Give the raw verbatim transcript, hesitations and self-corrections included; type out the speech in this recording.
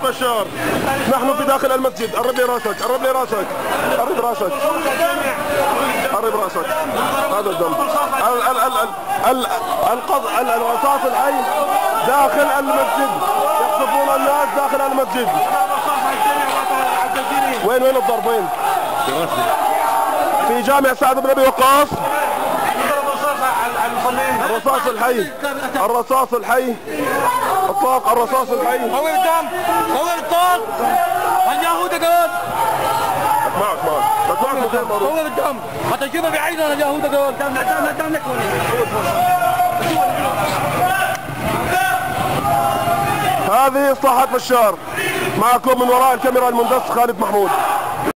بشار، نحن في داخل المسجد. قرب لي راسك، قرب لي راسك، قرب راسك، قرب راسك. هذا الدم. ال ال ال ال القض الرصاص الحي داخل المسجد، يقصفون الناس داخل المسجد. وين وين الضرب وين؟ في جامع سعد بن ابي وقاص. الرصاص الحي، الرصاص الحي، اطلاق الرصاص الحي. هو الدم، هو الطاق اليهود دول. معك معك معك هو الدم، حتى تشوفه بعيننا اليهود دول. دم دم دم لك. هذه إصلاحات بشار. معكم من وراء الكاميرا المندس خالد محمود.